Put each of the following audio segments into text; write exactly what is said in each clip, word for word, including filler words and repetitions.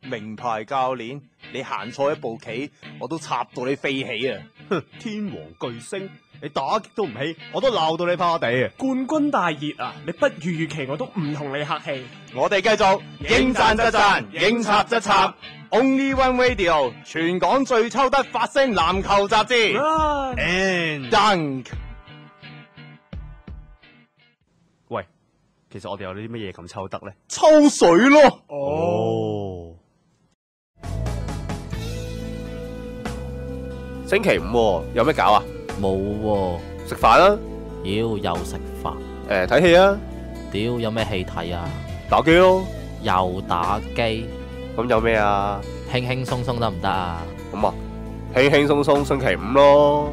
名牌教練，你行錯一步棋，我都插到你飛起啊！ 哼，天王巨星，你打擊都唔起，我都鬧到你趴地啊！ 冠軍大熱啊！你不如預期，我都唔同你客氣。 我哋繼續應讚則讚，應插則插。Only One Radio， 全港最抽得發聲籃球雜誌。And Dunk。 喂，其實我哋有啲乜嘢咁抽得咧？ 抽水咯。 哦。星期五喎，有咩搞啊？ 冇喎， 食飯啦。 妖又食飯， 誒睇戲啊。 屌有咩戲睇啊？ 打機咯。 又打機。 咁有咩啊？ 輕輕鬆鬆得唔得啊？ 咁啊，輕輕鬆鬆星期五咯。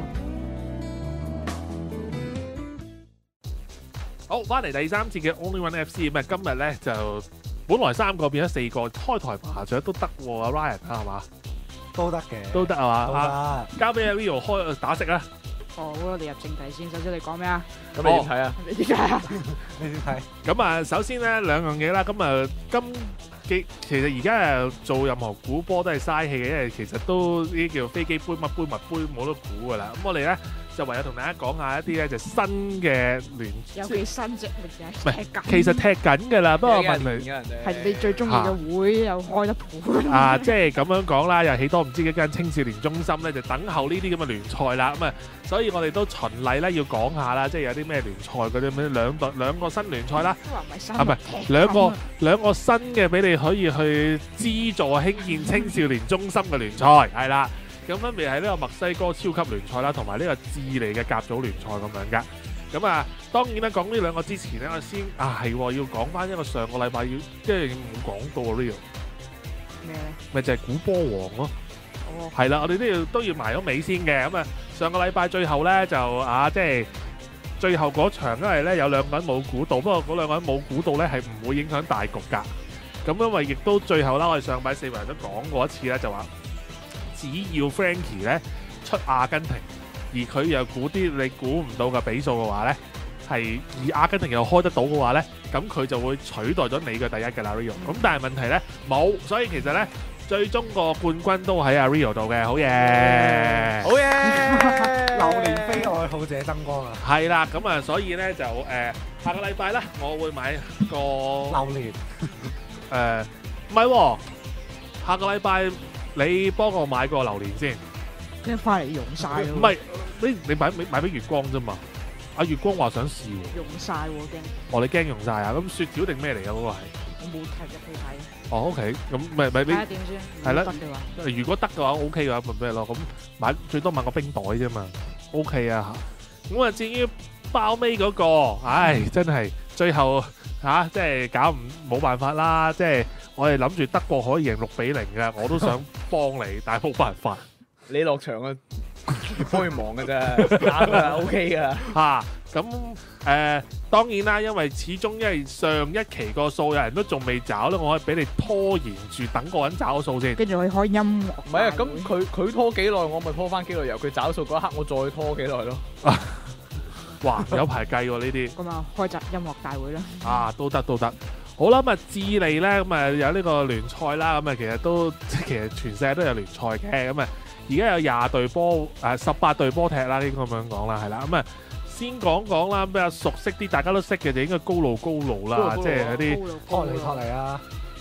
好，翻嚟第三節嘅 Only One F C 咁啊，今日咧就本來三個變咗四個，開台麻雀都得喎，阿 Ryan 啊係嘛？ 都得嘅， 都得係嘛？ 都啊，交俾阿 Rio 開打食啦。 好，我哋入正題先。首先你講咩啊？ 咁你點睇啊？ 你點解啊？ 你點睇？ 咁啊，首先咧兩樣嘢啦。咁啊，今幾其實而家誒做任何估波都係嘥氣嘅，因為其實都呢啲叫飛機杯乜杯物杯冇得估噶啦。咁我哋咧就唯有同大家講下一啲咧就新嘅聯， 有幾新啫？ 唔係其實踢緊㗎啦。不過問題係你最中意嘅會又開得盤啊，即係咁樣講啦，又起多唔知幾間青少年中心咧，就等候呢啲咁嘅聯賽啦。咁啊，所以我哋都循例咧要講下啦，即係有啲咩聯賽嗰啲咩兩隊兩個新聯賽啦，啊唔係兩個兩個新嘅俾你可以去資助興建青少年中心嘅聯賽，係啦。咁分別係呢個墨西哥超級聯賽啦，同埋呢個智利嘅甲組聯賽咁樣噶。咁啊，當然啦，講呢兩個之前咧，我先啊係要講翻一個上個禮拜要即係冇講到 Rio 咩咧？ 咪就係估波王咯。 哦， 係啦，我哋都要都要埋咗尾先嘅。咁啊，上個禮拜最後咧就啊，即係最後嗰場，因為咧有兩個人冇估到，不過嗰兩個人冇估到咧係唔會影響大局㗎。咁因為亦都最後啦，我哋上禮拜四個人都講過一次咧，就話只要 Frankie 咧出阿根廷，而佢又估啲你估唔到嘅比數嘅話咧，係而阿根廷又開得到嘅話咧，咁佢就會取代咗你嘅第一嘅啦 Rio。咁但係問題咧冇，所以其實咧最終個冠軍都喺阿 Rio 度嘅，好嘢， 好嘢！榴蓮飛愛好者燈光啊！ 係啦，咁啊，所以咧就誒下個禮拜咧，我會買個榴蓮誒唔係喎，下個禮拜。你幫我買個榴蓮先， 跟住翻嚟用晒咯。 唔係，你你買買俾月光啫嘛？阿月光話想試喎。 用晒喎驚。 哦，你驚用晒啊？咁雪條定咩嚟㗎嗰個係？ 我冇踢入去睇。 哦 ，OK，咁咪咪俾。 睇下點先。係啦。 如果得嘅話 ，OK 嘅話咪咩咯？咁買最多買個冰袋啫嘛。OK 啊嚇。咁啊，至於包尾嗰個，唉，真係最後嚇，即係搞唔冇辦法啦，即係。我哋諗住德國可以贏六比零嘅，我都想幫你，但係冇辦法。 你落場啊，幫佢忙嘅啫，啱噶 ，OK 噶。 嚇，咁誒當然啦，因為始終因為上一期個數有人都仲未找咧，我可以俾你拖延住等個人找數先。 跟住可以開音樂。 唔係啊，咁佢佢拖幾耐，我咪拖翻幾耐，由佢找數嗰一刻，我再拖幾耐咯。 哇，有排計喎呢啲。 咁啊，開集音樂大會啦。 啊，都得都得。好啦，咁啊智利咧，咁啊有呢個聯賽啦，咁啊其實都即係其實全世界都有聯賽嘅，咁啊而家有廿隊波，誒十八隊波踢啦，應該咁樣講啦，係啦，咁啊先講講啦，比較熟悉啲，大家都識嘅就應該高路高路啦，即係嗰啲托嚟托嚟啊！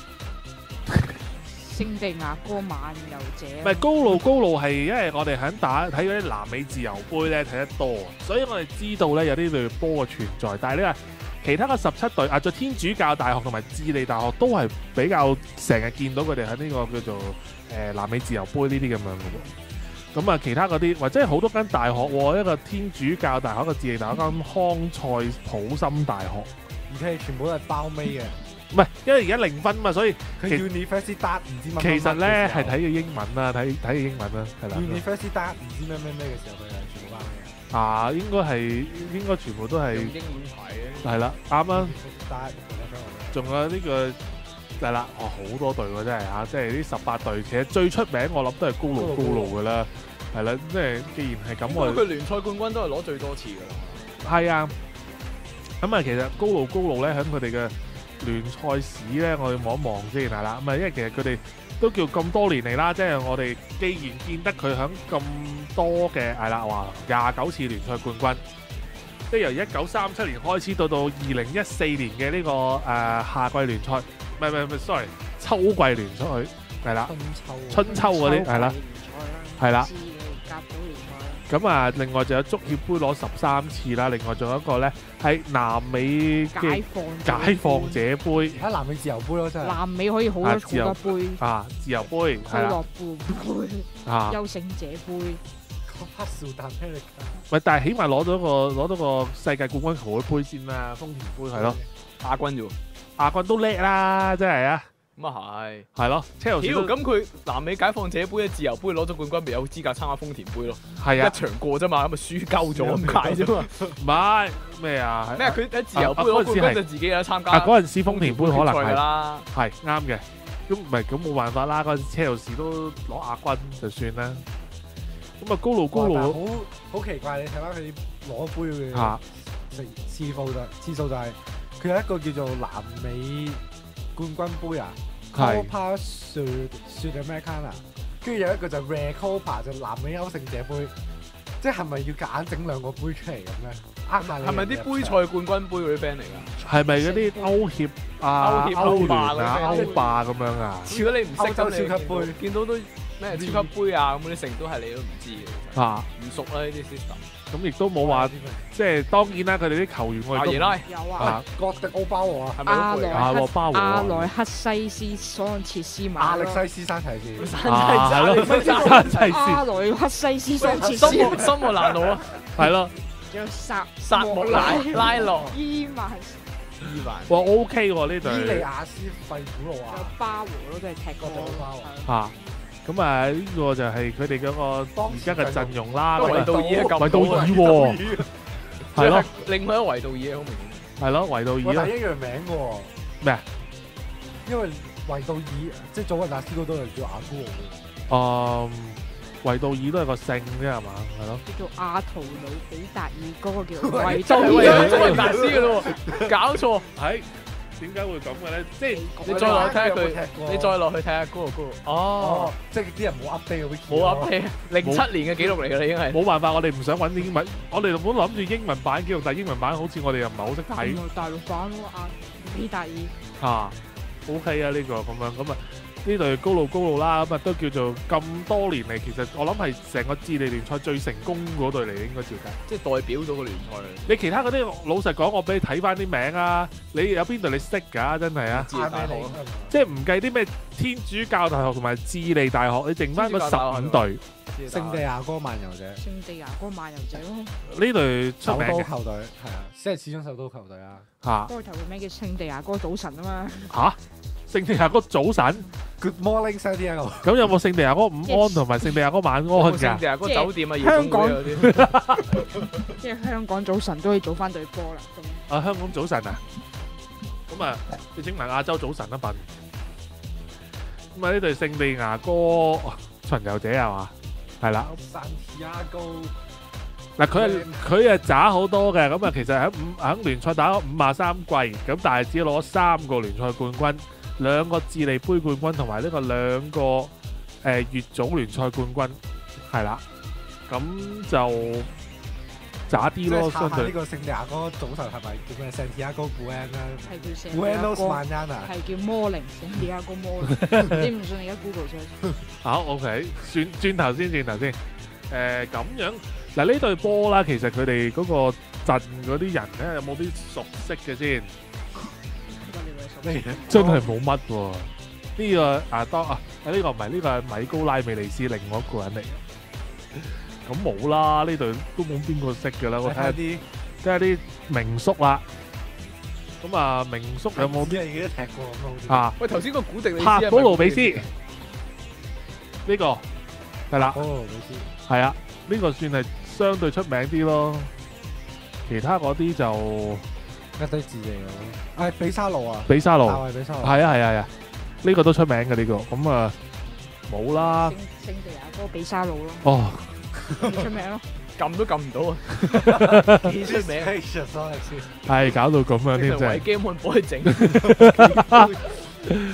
聖地亞哥漫遊者。 唔係高路高路係因為我哋喺打睇嗰啲南美自由杯咧睇得多，所以我哋知道咧有啲隊波嘅存在，但係呢個。其他嘅十七隊啊，在天主教大學同埋智利大學都係比較成日見到佢哋喺呢個叫做誒、呃、南美自由杯呢啲咁樣嘅喎。咁啊，其他嗰啲或者係好多間大學喎，一個天主教大學，一個智利大學，一間康塞普森大學， 而且全部都係包尾嘅。 唔係，因為而家零分嘛，所以佢 Universidad 唔知乜乜乜。 其實咧係睇嘅英文啦，睇睇嘅英文啦，係啦。 Universidad 唔知咩咩咩嘅時候，佢係全部包尾嘅。 啊，應該係應該全部都係英文牌嘅。 係啦，啱啦。仲有呢、這個係啦，哦好多隊喎真係嚇，即係呢十八隊，其實最出名我諗都係高路高路㗎啦，係啦，即係既然係咁，我佢聯賽冠軍都係攞最多次㗎啦。 係啊，咁啊其實高路高路咧喺佢哋嘅聯賽史咧，我哋望一望先係啦，咁啊因為其實佢哋都叫咁多年嚟啦，即係我哋既然見得佢響咁多嘅係啦，話廿九次聯賽冠軍，即係由一九三七年開始到到二零一四年嘅呢、這個誒、呃、夏季聯賽，唔係唔係唔係 sorry 秋季聯賽係啦，春秋嗰啲係啦，係啦。 甲組聯賽啦。 咁啊，另外仲有足協杯攞十三次啦，另外仲有一個咧係南美嘅解放解放者杯， 而家南美自由杯咯，真係。 南美可以好多好多杯， 啊，自由杯係俱啦， 樂部杯、 啊， 優勝者杯。 黑少達咩嚟㗎？ 喂，但係起碼攞到個攞到個世界冠軍球會杯先啦，豐田杯係咯， 亞軍啫喎， 亞軍都叻啦，真係啊， 咁啊係。 係咯，車路士屌， 都咁佢南美解放者杯嘅自由杯攞咗冠軍，咪有資格參加豐田杯咯？ 係啊一，場過啫嘛，咁咪輸鳩咗咁解啫嘛。 唔係咩啊？係咩？佢喺自由杯啊攞冠軍嗰陣時係就自己有得參加。 啊嗰陣時豐田杯可能賽㗎係啦。 係啱嘅，咁唔係咁冇辦法啦，嗰陣時車路士都攞亞軍就算啦。咁啊，高路高路好好奇怪，你睇翻佢攞杯嘅嚇次次數就次數就係佢有一個叫做南美冠軍杯啊係 ，Copa Sud Sudamericana，跟住有一個就 Recopa 就南美優勝者杯，即係咪要夾硬整兩個杯出嚟咁咧？呃下你係咪啲杯賽冠軍杯嗰啲 friend 嚟㗎？ 係咪嗰啲歐協啊、 歐協歐聯歐霸嗰啊、 啲歐霸咁樣啊？ 如果你唔識歐洲咁你超級杯見到都咩超級杯啊咁嗰啲成都係你都唔知嘅， 啊， 唔熟啦呢啲 system。 咁亦都冇話，即係當然啦，佢哋啲球員我哋都阿耶拉有啊， 啊， 哥迪奧巴和啊， 係咪阿嗰個嚟㗎？ 阿萊克羅巴和阿萊克西斯桑切斯馬亞咯， 歷西斯山提士， 啊，係咯，山齊士阿萊克西斯桑切斯森莫森莫蘭路啊， 係咯， 仲有薩薩莫拉拉洛伊曼， 伊萬。 哇 OK 喎呢伊利隊亞斯費古路仲有啊， 巴和咯，都係踢過哥迪奧巴和係嚇，咁啊呢個就係佢哋嗰個而家嘅陣容啦， 都咁啊維杜爾啊， 維杜爾喎，係咯， 另外一個維杜爾好明顯。 係咯，維杜爾啦喂，但係，一樣名嘅喎。 咩啊？ 因為維杜爾即係祖雲達斯嗰度係叫阿古路嘅。 誒，維杜爾都係個姓啫係嘛？係咯， 叫做阿圖里比達爾，嗰個叫做維就係杜爾。 為咗祖雲達斯嘅咯喎，搞錯！ 係點解會咁嘅咧？即係你再落去睇下有冇佢踢過， 你再落去睇下嗰個嗰個。哦哦，，即係啲人冇 update 個 wiki 冇 update，零七年嘅記錄嚟㗎啦，已經係。 冇辦法，我哋唔想揾英文，我哋本諗住英文版記錄，但係英文版好似我哋又唔係好識睇原來大陸版咯，阿比達爾。 嚇。OK 啊，呢個咁樣咁啊，呢隊高路高路啦，咁啊都叫做咁多年嚟，其實我諗係成個智利聯賽最成功嗰隊嚟，應該照計。 即係代表到個聯賽。 你其他嗰啲老實講，我俾你睇翻啲名啊，你有邊隊你識㗎？真係啊！ 智利大學咯， 即係唔計啲咩天主教大學同埋智利大學，你剩翻嗰十五隊， 聖地亞哥漫遊者， 聖地牙哥漫遊者咯， 呢隊出首名嘅都球隊係啊，即係始終首都球隊啊。 嚇開頭嘅名叫聖地牙哥賭神啊嘛。 嚇。聖地亞哥早晨， Good morning Santiago， 咁有冇聖地亞哥午安同埋聖地亞哥晚安㗎？ 聖地亞哥酒店啊，夜香港總會嗰啲。 即係香港早晨都可以組翻隊波啦。咁啊，香港早晨啊，咁啊，你整埋亞洲早晨一份。咁啊，呢隊聖地亞哥巡遊者係嘛？係啦， Santiago 嗱佢係佢係渣好多嘅，咁啊其實喺五喺聯賽打咗五廿三季，咁但係只攞三個聯賽冠軍，兩個智利杯冠軍同埋呢個兩個誒乙組聯賽冠軍，係啦，咁就渣啲咯，相對呢個聖地亞哥早晨係咪叫咩 Santiago Buen 啊係叫聖地牙 ？Buenos 哥， Mañana 係叫摩靈聖地牙哥摩靈。你唔信而家 Google 上。 好 OK，轉轉頭先，轉頭先，誒咁樣。嗱呢隊波啦，其實佢哋嗰個陣嗰啲人咧，有冇啲熟悉嘅先？真係冇乜喎。呢個啊當啊，呢個唔係呢個係米高拉美利斯另外一個人嚟嘅。咁冇啦，呢隊都冇邊個識㗎啦。我睇下啲睇下啲名宿啦。咁啊，名宿有冇啲啲人都踢過咁好似啊？ 喂，頭先個古迪里斯帕保羅比斯呢個係啦， 保羅比斯係啊，呢個算係相對出名啲咯。其他嗰啲就一堆字嚟嘅，誒比沙路啊， 比沙路。 大衛比沙路， 係啊係啊係啊，呢個都出名嘅呢個，咁啊冇啦。 聖聖地牙哥比沙路咯， 哦， 幾出名咯。 撳都撳唔到啊！幾出名， 係搞到咁樣添，真維係。 game 可以幫佢整。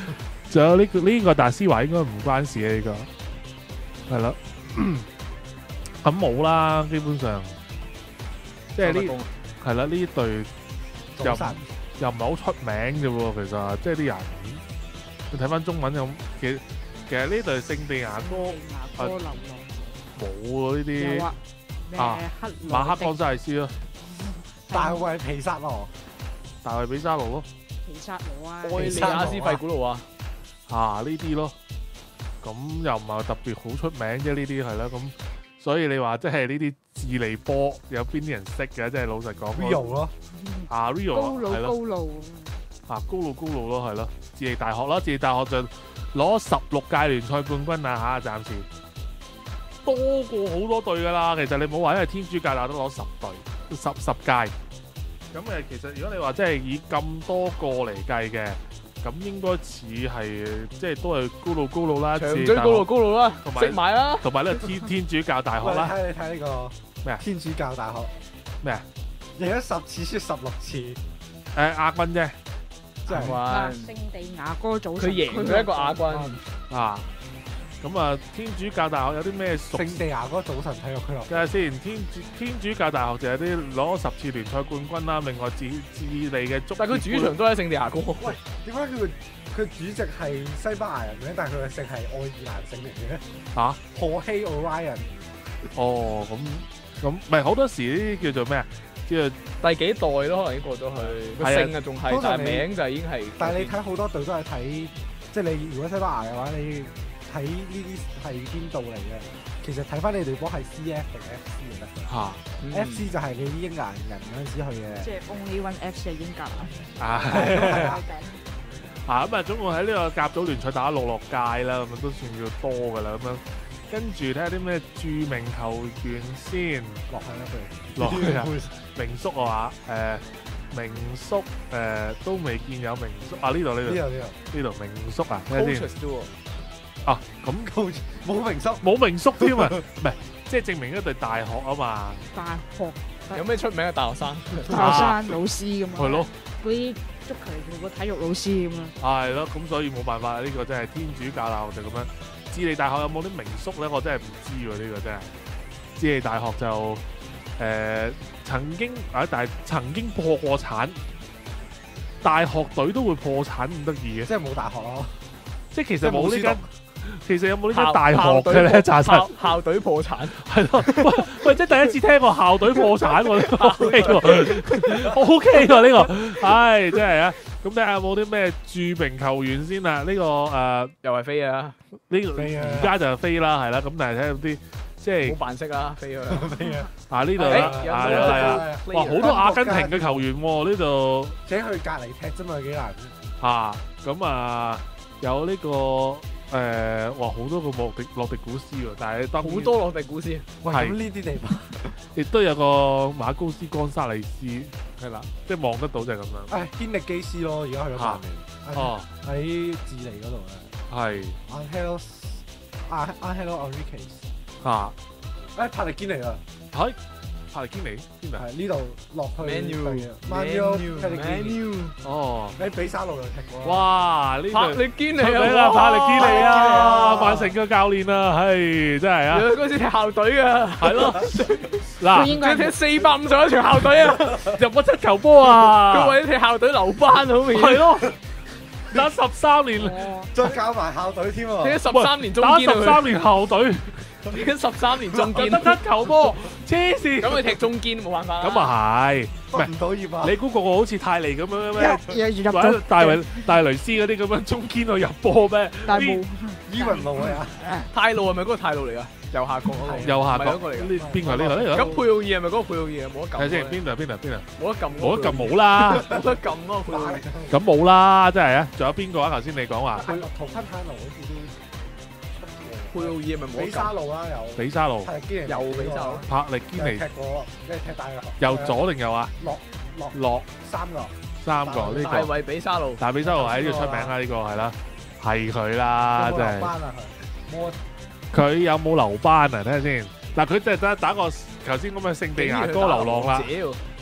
仲有呢個呢個達斯華應該唔關事嘅呢個，係啦。咁冇啦，基本上即係呢係啦呢隊又又唔係好出名啫喎，其實即係啲人你睇翻中文咁，其實其實呢隊聖地牙哥哥流浪冇喎呢啲。 有啊，咩啊克馬克的江西斯咯， 大衛皮薩羅， 大衛比沙路咯， 皮薩羅啊， 愛利亞斯費古路啊， 啊呢啲咯，咁又唔係特別好出名啫，呢啲係啦，咁所以你話即係呢啲智利波有邊啲人識嘅？即係老實講 Rio 咯， 啊 Rio 高路係咯， 高路， 啊高路高路咯係咯，智利大學啦，智利大學就攞十六屆聯賽冠軍啊嚇，暫時多過好多隊噶啦。其實你冇話，因為天主教大都攞十隊十十屆。咁誒，其實如果你話即係以咁多個嚟計嘅，咁應該似係即係都係高路高路啦， 長追高路高路啦， 同埋識埋啦， 同埋呢個天天主教大學喂，你啦， 睇你睇呢個咩啊天主教大學咩啊？ 贏咗十次輸十六次， 誒亞軍啫， 真係啊亞軍聖地牙哥組成佢贏咗一個亞軍， 啊！咁啊，天主教大學有啲咩熟？ 聖地牙哥早晨體育俱樂部。 睇下先，天主天主教大學就有啲攞十次聯賽冠軍啦，另外智智利嘅足協但係佢主場都喺聖地牙哥。 喂，點解佢佢主席係西班牙人嘅，但係佢嘅姓係愛爾蘭姓嚟嘅咧？ 嚇荷希奧拉人， 哦，咁咁唔係好多時呢啲叫做咩啊？叫做第幾代咯，可能已經過咗去，個係啊姓啊仲係，但係通常你名就已經係。 但係你睇好多隊都係睇，即係你如果西班牙嘅話，你睇呢啲係邊度嚟嘅？其實睇翻你隊波係 C F 定 F C 嚟嘅。 嚇嗯 F C 就係你啲英格蘭人嗰陣時去嘅。 即係 Only One F C 係英格蘭。 啊係啊啊咁啊，總共喺呢個甲組聯賽打六落屆啦，咁啊都算叫多噶啦，咁樣跟住睇下啲咩著名球員先落去啦佢。 落去啊，名宿啊嘛，誒名宿誒都未見有名宿啊，呢度呢度呢度呢呢度名宿啊，睇下先 Coaches 啫喎。 啊，咁度，coach 冇名宿。 冇名宿添啊，唔係即係證明一隊大學啊嘛， 大學有咩出名嘅大學生？ 大學生老師咁啊， 係咯， 嗰啲足球做個體育老師咁啊。 係咯，咁所以冇辦法，呢個真係天主教大學就咁樣。智利大學有冇啲名宿咧？我真係唔知喎，呢個真係。智利大學就誒曾經啊，但係曾經破過產，大學隊都會破產咁得意嘅， 即係冇大學咯。 即係其即係實冇呢間冇書讀。 其實有冇呢間校大學嘅咧？查實校校隊破產， 係咯，喂喂，即係第一次聽過校隊破產喎，O K 喎，O K 喎呢個，唉，真係啊！咁睇下有冇啲咩著名球員先啊？呢個誒又係飛啊！ 呢個飛啊而家就係飛啦，係啦，咁但係睇下有啲即係冇扮識啊，飛啊！ 咩啊？ 啊呢度誒啦， 有啊冇係啊， 係哇好多阿根廷嘅球員喎呢度自己去隔離踢啫嘛，幾難。 嚇，咁啊有呢個。誒、呃，哇！好多個洛迪洛迪古斯喎，但係當然好多落地股先， 喂， 係咁呢啲地方， 亦都有個馬高斯干沙利斯，係啦，即係望得到就係咁樣。 誒堅力基斯咯，而家去咗曼聯， 哦， 喺智利嗰度咧。 係 Angelo 啊 Angelo Enriquez， 嚇， 誒帕力堅尼啦， 係帕利堅尼邊度？ 係呢度落去 Manu Manu Manu Pellegrini， Manu 哦， 喺比沙路度踢過。 哇！呢帕隊力堅尼出名啦， 啊！ 帕利堅尼啊， 哇曼城嘅教練啊，係真係啊， 佢嗰時踢校隊噶， 係咯， 佢嗱應該佢踢四百五十一場校隊啊！ 入咗七球波啊， 佢為咗踢校隊留班啊，好明顯。 係咯，打十三年， 哦再教埋校隊添踢喎。 咗十三年中打堅啊十三年後隊， 佢，已經十三年中就堅， 得七球波，黐線。 咁佢踢中堅冇辦法啦。 咁啊係，唔係畢唔到業啊！ 你估個個好似泰利咁樣咩？ 入入或者到大衛大雷斯嗰啲咁樣中堅度入波咩？ 但係冇伊雲路啊！ 泰路係咪嗰個泰路嚟噶？右下角嗰個， 右下角唔係嗰個嚟㗎。 呢邊個呢個呢個？ 咁佩奧爾係咪嗰個佩奧爾啊？冇得撳。 睇先，邊度邊度邊度？ 冇得撳。 冇得撳冇啦， 冇得撳咯，佩奧爾。 咁冇啦，真係啊！仲有邊個啊？頭先你講話係圖昆坦路好似都佩奧爾係咪冇得比沙撳？ 路啦，有比沙路、 帕力堅尼又比沙路帕力堅尼踢，過，即係踢大學。 右左定右啊？ 落落落三個。 三個呢大個， 衛比沙路。 大比沙路喺呢度出名啦，呢個係啦，係佢啦， 有冇真係。 留班啊佢？冇佢有冇留班啊？睇下先。嗱，佢就係打打個頭先咁嘅聖地牙哥流浪啦，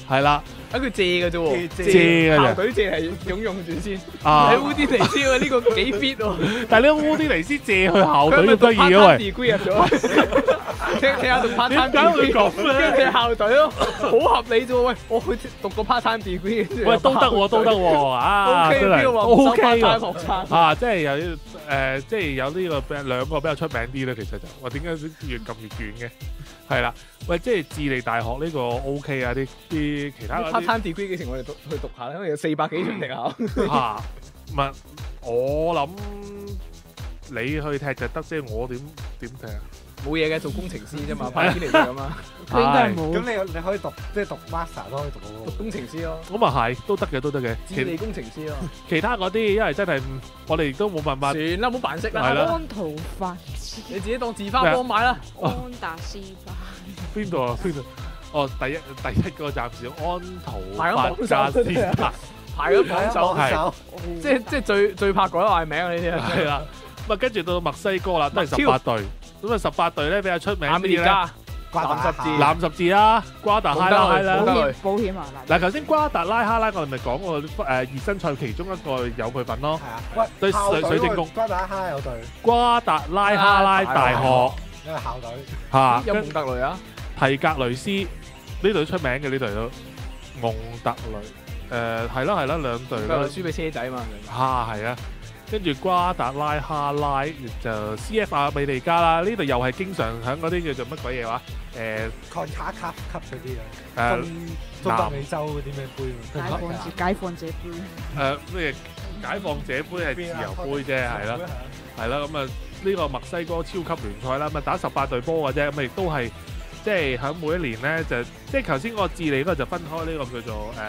係啦， 啊佢借嘅啫喎， 借嘅啫校隊借係擁用住先。 啊你烏迪尼斯喎，呢個幾 fit 喎。 但係呢個烏迪尼斯借去校佢係咪讀隊都得意 part 啊 time 喂！ degree 入咗？聽聽下讀 part 點 time 解會 degree， 咁咧跟住踢校隊咯，好合理啫喎。喂，我去讀個 part time degree， 喂，都得喎，都得喎，啊， OK， 真係邊個話唔收 OK part 喎 time 學生？ 啊，即係有誒、呃，即係有呢個比兩個比較出名啲咧，其實就話點解越撳越遠嘅？係啦，喂，即係智利大學呢個 OK 啊，啲啲其他嗰 part 啲 time degree 幾時我哋讀去讀下咧？因為有四百幾場踢考。 嚇，唔係我諗你去踢就得啫，我點點踢啊？ 冇嘢嘅，做工程師啫嘛，派天嚟就咁啊， 佢應該係咁冇。 你你可以讀即係讀 master 都可以讀到讀工程師咯， 咁啊係，都得嘅，都得嘅。其智利工程師咯。 其他嗰啲，因為真係我哋都冇辦法。 算啦，冇扮識啦， 係啦安圖法你自己當字花幫買啦。 安達斯巴， 邊度啊？邊度？哦，第一第一個暫時安圖法排緊榜加斯首嗰啲達啊，排緊榜首， 係手， 即係即係最最怕改壞名啊！呢啲啊， 係啦。咁啊，跟住到墨西哥啦，都係十八隊。咁啊，十八隊咧比較出名亞啲咧， 美利加、 關藍十字、 藍十字啦，瓜達哈拉冇得啦冇。得保險保險啊嗱。 嗱，頭先瓜達拉哈拉，我哋咪講過誒熱身賽其中一個有佢份咯。 係啊，喂， 對校隊水水晶宮關打哈有隊， 瓜達拉哈拉大學因為校隊嚇，跟有蒙特雷啊， 提格雷斯呢隊出名嘅呢隊都蒙特雷誒係啦係啦兩隊啦蒙特雷輸俾車仔嘛。 嚇係啊，跟住瓜達拉哈拉就 C F 亞美利加啦，呢度又係經常喺嗰啲叫做乜鬼嘢話誒抗卡卡級嗰啲誒啊，中中北美洲嗰啲咩杯解放者解放者杯， 誒咩解放者杯係自由杯啫係啦。係啦，咁啊呢個墨西哥超級聯賽啦，咁啊打十八隊波嘅啫，咁亦都係即係喺每一年咧就即係頭先嗰個智利嗰個就分開呢個叫做誒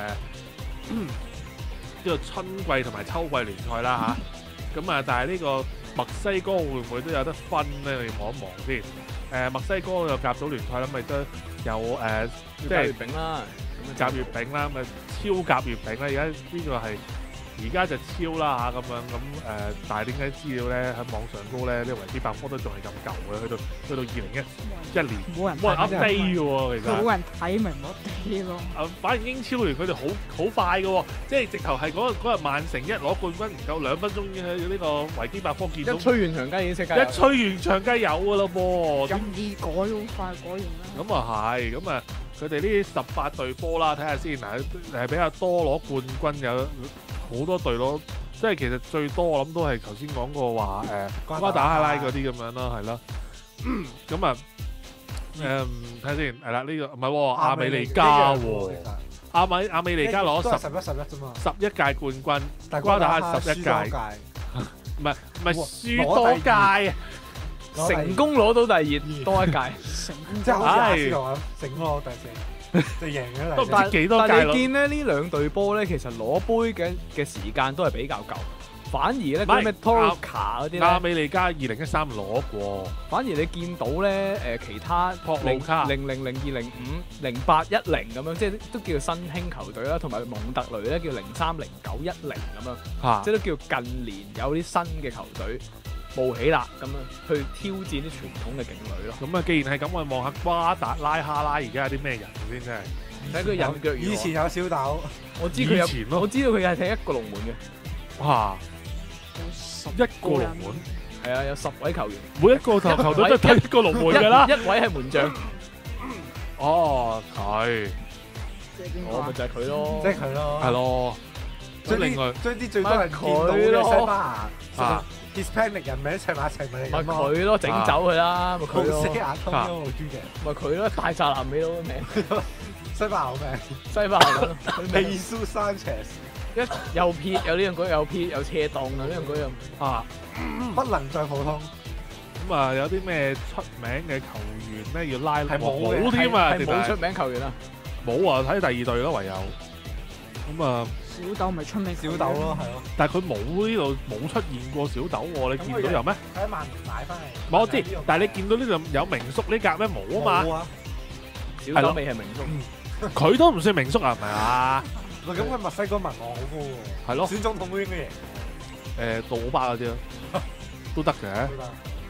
呢個春季同埋秋季聯賽啦吓，咁啊但係呢個墨西哥會唔會都有得分咧？你望一望先。誒墨西哥有甲組聯賽啦，咪都有誒即即係月係餅啦， 甲月餅啦，咪超甲月餅啦，而家呢個係。而家就超啦嚇咁樣咁誒，但係點解資料咧喺網上高咧，啲維基百科都仲係咁舊嘅，去到去到二零一一年冇人冇人睇， update 嘅喎，其實。 冇人睇咪唔好啲咯。 啊，反而英超聯佢哋好好快嘅喎，即係直頭係嗰嗰日曼城一攞冠軍，唔夠兩分鐘已經喺呢個維基百科見到一吹完場雞已經識㗎。 一吹完場雞有嘅咯噃。 咁易改好快改完啦。 咁啊係，咁啊佢哋呢啲十八隊波啦，睇下先嗱，誒比較多攞冠軍有好多隊攞。即係其實最多我諗都係頭先講過話誒瓜達哈拉嗰啲咁樣啦，係啦。咁啊誒睇下先，係啦呢個唔係喎，亞美利加喎，亞美亞美利加攞十都係十一十一啫嘛， 十一屆冠軍， 但係瓜達哈哈十一屆， 輸唔係唔係輸多屆啊！ 多屆成功攞到第二多一屆。 成功即係好似阿斯隆咁，醒咯第四，就贏咗都唔第四。 知幾多屆咯但係你。見咧呢兩隊波咧，其實攞杯嘅嘅時間都係比較舊，反而咧嗰啲咩唔係 Torca 嗰啲咧， 亞美利加二零一三攞過， 反而你見到咧誒其他托魯卡零零零二零五零八一零咁樣，即係都叫做新興球隊啦，同埋蒙特雷咧叫零三零九一零咁樣， 嚇即係都叫近年有啲新嘅球隊冒起啦，咁樣去挑戰啲傳統嘅勁旅咯。 咁啊！既然係咁，我哋望下瓜達拉哈拉而家有啲咩人先真係。 睇佢人腳如何以前有小豆， 我知佢有以前咯我知道佢係踢一個龍門嘅， 哇！一個龍門， 係啊，有十位球員， 每一個球球隊都睇一個龍門㗎啦一。一位係門將， 哦，係， 即係邊個啊我咪？就係佢咯， 即係佢咯。 係咯。咁將另外啲將啲最多人見到嘅西班牙啊 Hispanic 人名砌埋一齊咪咪咁咯。 佢咯，整走佢啦，咪佢好咯些，眼通都好豬嘅， 咪佢咯，大扎南美佬嘅名， 西班牙好名。 西班牙佬， 美蘇山車一又撇有呢樣嗰樣，又撇有斜檔啊，呢樣嗰樣， 啊， 不能再普通， 咁啊有啲咩出名嘅球員咧要拉係冇嘅冇添啊？ 係冇出名球員啊， 冇啊！睇第二隊咯，唯有。咁啊， 小豆咪出名小豆咯，係咯。 但係佢冇呢度冇出現過小豆喎，你見到有咩？ 喺曼聯買翻嚟。 冇我知，但係你見到呢度有名宿呢格咩？冇啊嘛， 冇啊！ 小豆味係名宿， 佢都唔算名宿啊，係咪啊？ 喂，咁佢墨西哥民望好高喎。 係咯， 選總統都應該贏。 誒杜巴嗰啲咯，都得嘅。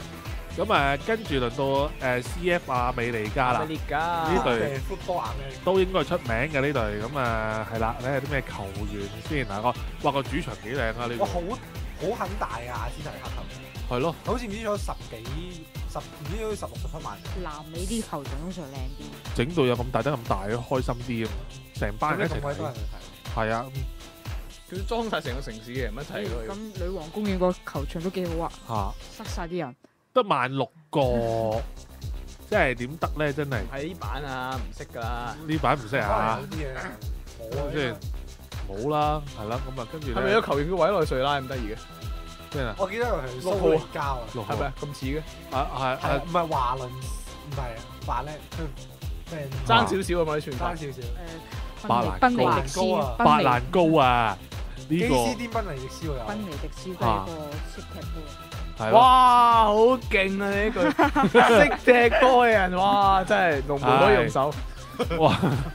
咁誒，跟住輪到誒 C F 啊美利加啦， 美利加呢隊誒 football 啊咩？ 都應該出名嘅呢隊。咁啊係啦，睇下啲咩球員先嗱個，哇個主場幾靚啊呢個哇，，好好很大啊！阿斯提克球， 係咯， 好似唔知咗十幾十唔知咗十六十七萬。 南美啲球場通常靚啲。 整到有咁大得咁大，開心啲啊！成班人一齊睇咁鬼多人，去睇。 係啊佢裝晒成個城市嘅人一齊咁去。 女王公園個球場都幾好啊， 嚇， 塞晒啲人。 得萬六個，即係點得咧？真係喺呢版啊，唔識㗎啦。 呢版唔識啊好！啲嘢冇啊， 即係冇啦，係啦，咁啊跟住係咪咧有球員叫委內瑞拉咁得意嘅？ 咩啊？ 我記得佢係六號蘇利交啊， 六號係咪啊？咁似嘅， 啊係係係唔係華倫？唔係華叻，佢咩？ 爭少少啊嘛啲串爭法。 少少。 誒， 巴蘭賓尼迪斯， 高白蘭高啊！呢基個斯甸賓尼迪斯喎有。 賓尼迪斯都係個識踢波。 係咯， 哇，好勁啊！呢句識踢波嘅人，哇，真係龍門可以用手。 哇！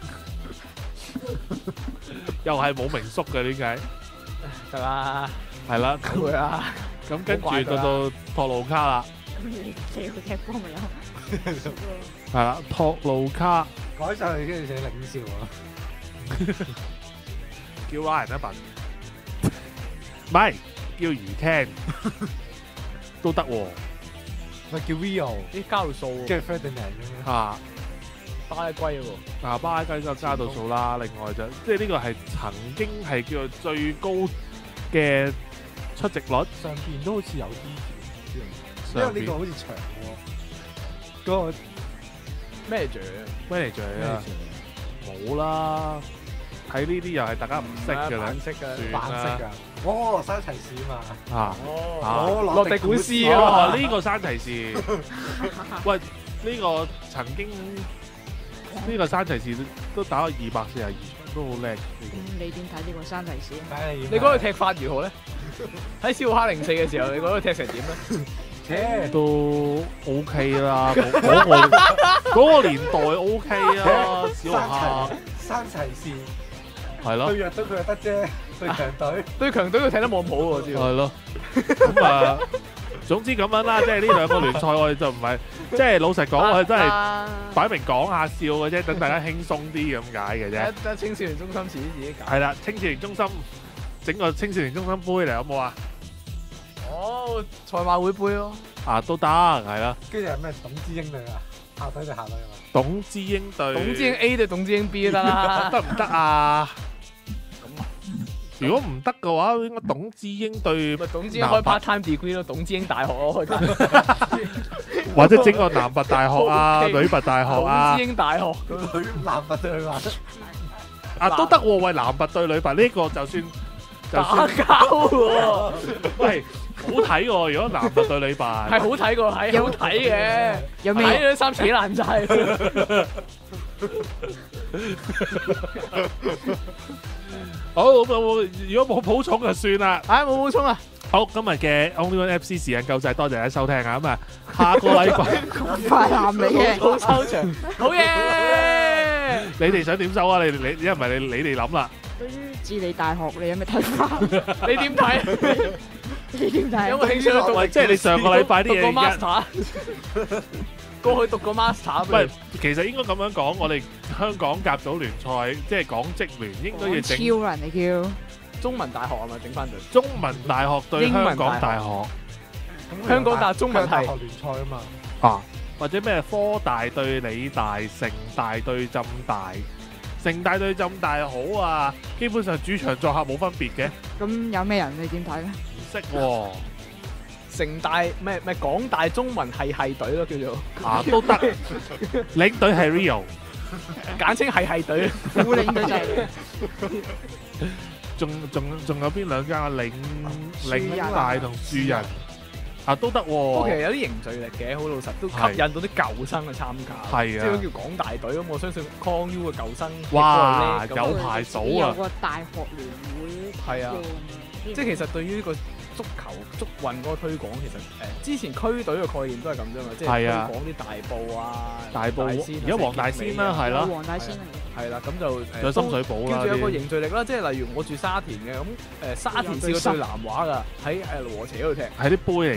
又係冇名宿嘅點解？ 得啦， 係啦， 會啊， 咁跟住到到托路卡啦， 咁你你去踢波咪有？ 係啦，托路卡改晒佢，跟住寫領笑啊！ 叫 Ryan 一笨，唔係叫魚 Ken 都得喎咪叫 Rio， 啲加到數喎， 跟住 Ferdinand 咁樣。 嚇。 巴拉圭喎。 啊，巴拉圭就加到數啦。另外就即係呢個係曾經係叫做最高嘅出席率， 上邊都好似有啲，因上邊為呢個好似長喎。嗰個咩獎？ manager 啊，冇啦。睇呢啲又係大家唔識嘅啦唔，識嘅。 算白色啦。 㗎。哦，山齊士啊嘛。 啊， 哦， 哦落地古斯哦， 啊！ 呢個山提士，喂，呢個曾經呢個山提士都打咗二百四十二場，都好叻。 咁你點睇呢個山提士啊？ 睇你你覺得佢踢法如何咧？喺笑哈零四嘅時候，你覺得佢踢成點咧？ 切都 OK 啦，嗰嗰個嗰個年代 OK 啊，小學校山齊士係咯對。弱到佢就得啫，對強隊。 對強隊佢踢得冇咁好喎，我知道。 係咯，咁啊，總之咁樣啦，即係呢兩個聯賽我哋就唔係，即係老實講，我哋真係係擺明講下笑嘅啫，等大家輕鬆啲咁解嘅啫。 得得青少年中心遲啲自己搞。 係啦，青少年中心整個青少年中心杯嚟好冇啊？ 哦，賽馬會杯咯。 啊，都得，係啦。 跟住係咩？董之英隊啊，下隊就下隊啊嘛。 董之英對董之英 A 對董之英 B 都得啦。 得唔得啊？如果唔得嘅話，應該董之英對咪董之英開 part time degree 咯，董之英大學咯， 或者整個南拔大學啊、 OK 女拔大學啊董之，英大學咁。 女男拔對女話， 啊都得喎。喂，南拔對女拔呢個就算就打算， 交喎， 喂好睇喎。如果南拔對女拔係好睇過係好睇嘅， 有咩睇咗衫扯爛晒。 好咁啊！如果冇補充就算啦。 唉，冇補充啊！ 好，今日嘅 Only One F C 時間夠晒，多謝大家收聽啊！咁啊，下個禮拜快男嚟嘅。 好收場，好嘢！ 你哋想點收啊？你你因為唔係你你哋諗啦。 對於智利大學，你有咩睇法？ 你點睇？ 你點睇？ 有冇興趣去讀？ 喂，即係你上個禮拜啲讀個嘢而家。 master，過去讀個 master。 喂，其實應該咁樣講，我哋香港甲組聯賽即係港職聯應該要整超人嚟叫。 中文大學係咪整翻隊？ 中文大學對香港大學香港大中文系大學聯賽啊嘛。 啊，或者咩科大對理大、城大對浸大、城大對浸大好啊，基本上主場作客冇分別嘅， 咁有咩人你點睇咧？ 唔識喎城大咩咩港大中文系系隊咯，叫做啊都得，領隊係 Rio， 簡稱系系隊。 副領隊就係仲仲仲有邊兩間啊？領樹人領大同樹人啊都得不過其喎， 實有啲凝聚力嘅，好老實都吸引到啲舊生去參加。 係啊即係叫港大隊咁，我相信 Con U 嘅舊生哇踢波係叻咁有排數啊有個大學聯會。 係啊，即係其實對於呢個足球足運嗰個推廣，其實誒之前區隊嘅概念都係咁啫嘛，即係推係啊廣啲大埔啊、 大埔仙啊而家黃大仙啦，係咯， 黃大仙嚟係啦，咁就仲有深水埗啦叫做有個啲， 凝聚力啦，即係例如我住沙田嘅咁誒，沙田試過對南華㗎，喺誒羅河斜嗰度踢， 係啲杯嚟嘅，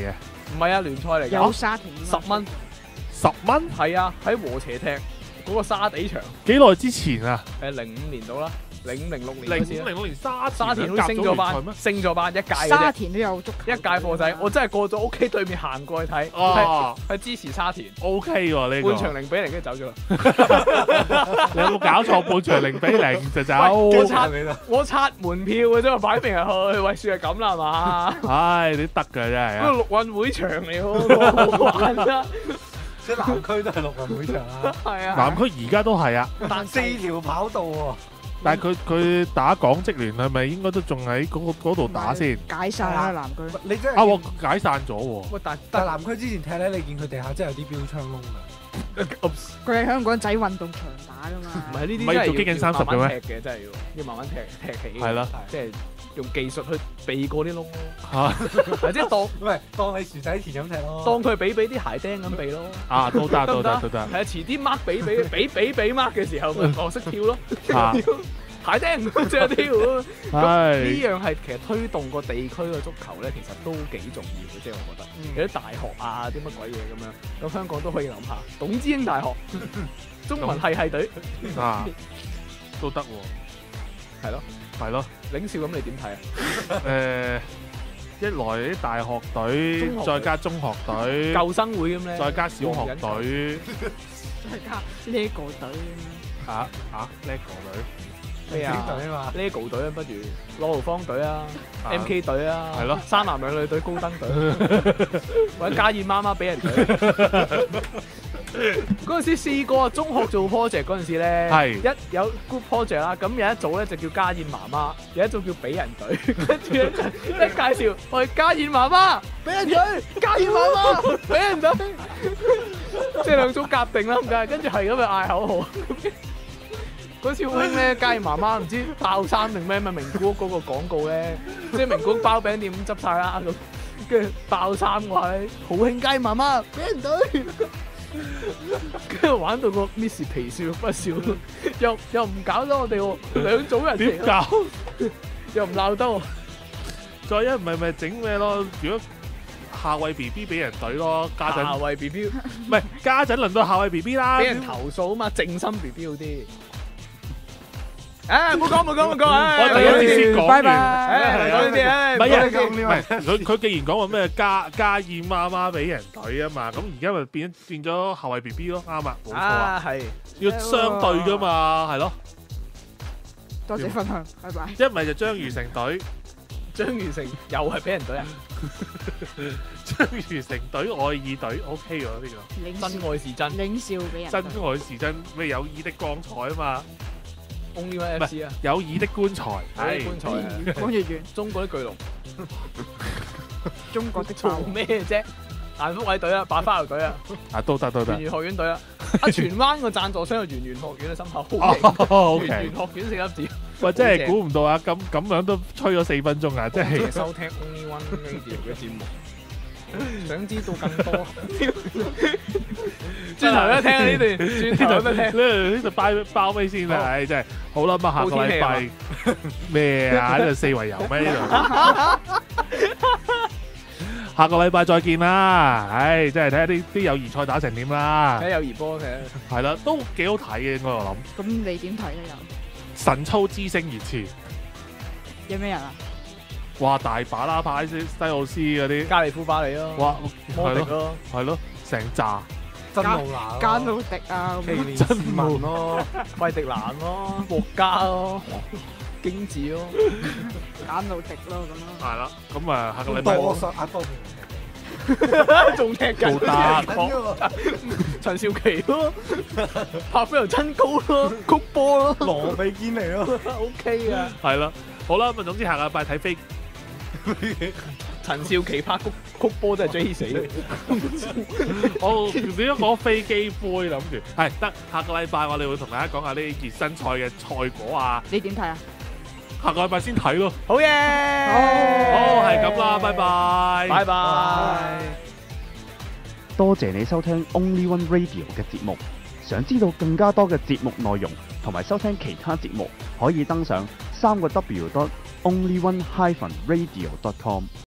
唔係啊，聯賽嚟有㗎， 沙田十蚊， 十蚊？ 係啊，喺和斜踢嗰個沙地場， 幾耐之前啊？ 誒零五年到啦，零五零六年零嗰時啦五零六年沙沙田都甲升咗班組聯賽咩？， 升咗班一屆嘅啫， 沙田都有足球一屆課仔，我真係過咗屋企對面行過去睇，係哦係支持沙田， ，O K 喎呢半場個。 零比零跟住走咗啦。 你有冇搞錯？半場零比零就走。 我刷我刷門票嘅啫嘛，擺明係去，喂，算係咁啦係嘛？ 唉，你得㗎真係啊！ 嗰個陸運會場嚟喎，好玩啊！ 即係南區都係陸運會場啊， 係啊， 南區而家都係啊， 但四條跑道喎。 但係佢佢打港職聯係咪應該都仲喺嗰個嗰度打先？ 解散啦南區。 你真啊， 係我解散咗喎。 喂，但但係但南區之前踢咧，你見佢地下真係有啲標槍窿㗎。 佢係香港仔運動場打噶唔嘛。 係呢啲唔係要真係做基緊三十嘅咩慢慢踢嘅，真係要要慢慢踢踢起。 係啦， 即係用技術去避過啲窿咯， 嚇或者當唔係當你薯仔田咁踢咯。 當佢俾俾啲鞋釘咁避咯。 啊，都得都得都得係啊，遲啲 mark 俾俾俾俾俾 mark 嘅時候，咪學識跳咯。 啊鞋釘即係跳咯。咁呢係樣係其實推動個地區嘅足球咧，其實都幾重要嘅，即係我覺得。有啲大學啊，啲乜鬼嘢咁樣，咁香港都可以諗下。董之英大學中文系系隊啊，都得喎， 係咯， 係咯。 領少咁你點睇啊？ 誒，一來啲大學隊， 中學隊再加中學隊， 救生會咁咧， 再加小學隊， 再加 Lego 隊。 嚇嚇 LEGO 隊， 咩啊隊啊嘛。 ？Lego 隊啊，不如朗豪坊隊啊啊 ，M K 隊啊， 係咯三男兩女隊高登隊，或者家燕媽媽俾人隊。嗰陣時試過啊，中學做 project 嗰陣時咧， 係一有 group project 啦，咁有一組咧就叫家燕媽媽，有一組叫俾人隊，跟住咧一介紹我係家燕媽媽，俾人隊，家燕媽媽，俾人隊，即係兩組夾定啦，咁解，跟住係咁去嗌口號。嗰次好興咧，家燕媽媽唔知爆衫定咩咩名古屋嗰個廣告咧，即係名古屋包餅店咁執晒啦咁，跟住爆衫嘅話咧，好興家燕媽媽俾人隊。跟住玩到個 Miss 皮笑肉不笑，又又唔搞得我哋喎，兩組人嚟點搞？ 又唔鬧得喎， 再一唔係咪整咩咯？如果夏威 B B 俾人隊咯，家夏陣威 B B 唔係家陣輪到夏威 B B 啦， 俾人投訴啊嘛，正心 B B 好啲。誒，唔好講唔好講唔好講， 我第一次先講完。 拜拜。 誒，講呢啲誒， 唔係啊， 講呢啲唔係佢佢既然講話咩家家燕媽媽俾人隊啊嘛，咁而家咪變變咗後衞 B B 咯，啱啊，冇錯啊， 啊，係要相對噶嘛，係咯， 多謝分享，拜拜。 一咪就張魚成隊， 張如成又係俾人隊啊， 張魚成隊愛意隊 OK 喎呢個， 領真愛是真領笑俾人。 真愛是真，咩有意的光彩啊嘛， ，Only One F C 啊， 有意的棺材， 係棺材啊， 講粵語， 中國啲巨龍中國的做爆咩啫？顏福偉隊啊，白花牛隊啊。 啊都得都得圓玄學院隊啊！啊，荃灣個贊助商係圓玄學院啊，心口好哦勁。圓 ，OK， 玄學院四粒字。 喂，真係估唔到啊，咁咁樣都吹咗四分鐘啊，即係多謝收聽 Only One Radio 嘅節目。想知道更多，轉頭一聽呢段，轉頭一聽。 呢呢度包包尾先啦，唉真係好啦，咁啊下個禮拜咩啊？呢度四圍遊咩呢度？下個禮拜再見啦，唉，真係睇下啲啲友誼賽打成點啦， 睇友誼波嘅， 係啦，都幾好睇嘅應該我諗。 咁你點睇咧？又神操之星熱刺， 有咩人啊？ 哇大把啦，派西西奧斯嗰啲， 加利夫巴里咯， 哇係咯摩迪咯， 係咯，成扎真路拿加魯迪啊， 奇連士文咯， 費迪蘭咯，莫加咯，京治咯， 加魯迪咯咁咯。 係啦，咁啊下個禮拜多實阿多仲踢緊做得緊喎， 陳少琪咯，拍飛又真高咯，曲波咯羅比堅尼咯， ，OK 啊！ 係啦，好啦，咁啊總之下個禮拜睇飛。 陳少琪拍曲曲波真係追死嘅， 我點解講飛機杯諗住係得下個禮拜我哋會同大家講下呢熱身賽嘅賽果啊， 你點睇啊？ 下個禮拜先睇咯。 好嘢！ 好係咁啦，拜拜， 拜拜。 多謝你收聽 Only One Radio 嘅節目。想知道更加多嘅節目內容同埋收聽其他節目，可以登上三個 W dot only one hyphen radio dot com。